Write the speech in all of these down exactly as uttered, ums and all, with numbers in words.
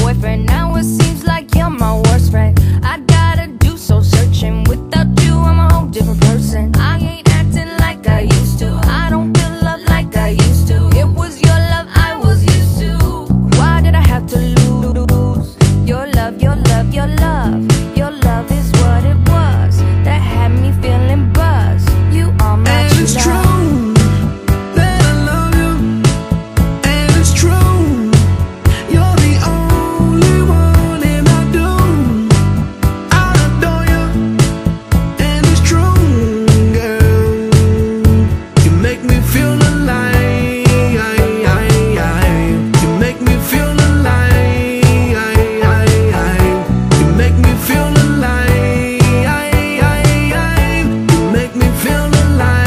boyfriend. Now it seems like you're my worst friend. I gotta do soul searching. Without you, I'm a whole different person. I ain't acting like I used to. I don't feel love like I used to. It was your love I was used to. Why did I have to lose your love, your love, your love? Your love is what it was that had me feeling buzzed. You are my and it's love. true that I love you, and it's true you're the only one, and I do, I adore you, and it's true, girl. You make me feel alive, you make me feel alive, you make me feel alive, you make me feel alive.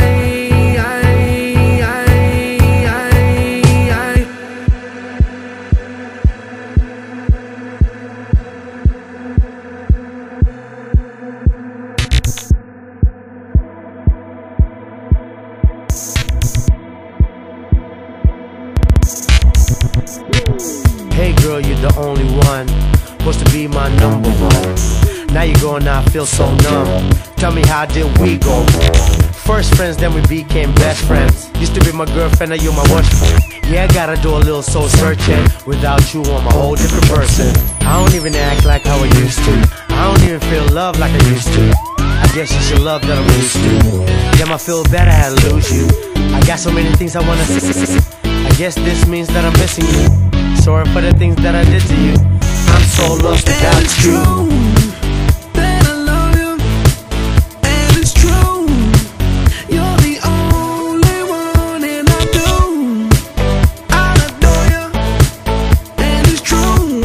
Hey girl, you're the only one, supposed to be my number one. Now you're going, I feel so numb. Tell me, how did we go? First friends, then we became best friends. Used to be my girlfriend, now you're my worst friend. Yeah, I gotta do a little soul searching. Without you, I'm a whole different person. I don't even act like how I used to. I don't even feel love like I used to. I guess it's your love that I'm used to. Damn, I feel bad I had to lose you. I got so many things I wanna say. I guess this means that I'm missing you. Sorry for the things that I did to you. I'm so lost without you. That I love you, and it's true you're the only one, and I do, I adore you, and it's true,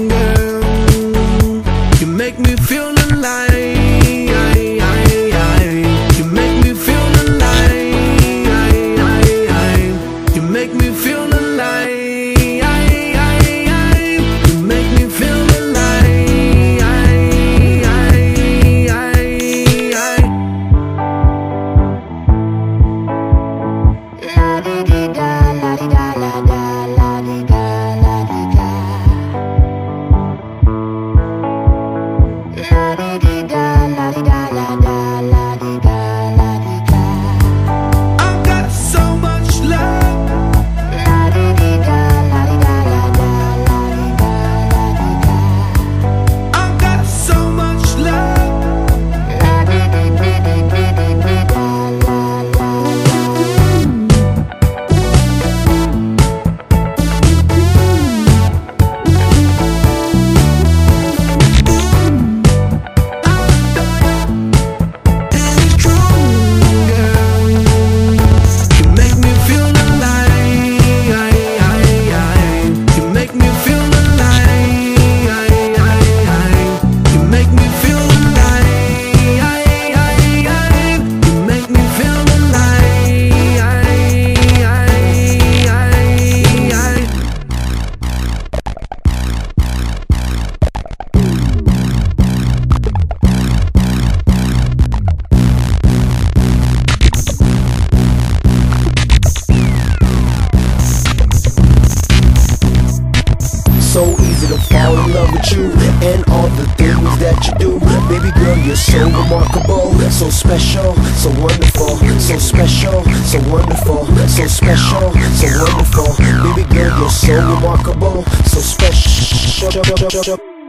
girl. You make me feel alive, you make me feel alive, you make me feel alive. So easy to fall in love with you and all the things that you do. Baby girl, you're so remarkable, so special, so wonderful, so special, so wonderful, so special, so wonderful. Baby girl, you're so remarkable, so special.